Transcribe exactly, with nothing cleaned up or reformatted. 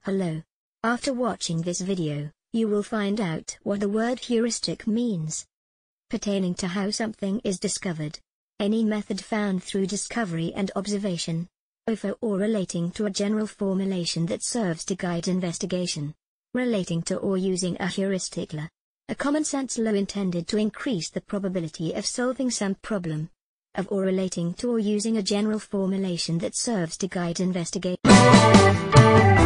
below. After watching this video, you will find out what the word heuristic means. Pertaining to how something is discovered. Any method found through discovery and observation. O for or relating to a general formulation that serves to guide investigation. Relating to or using a heuristic law. A common-sense law intended to increase the probability of solving some problem. Of or relating to or using a general formulation that serves to guide investigation.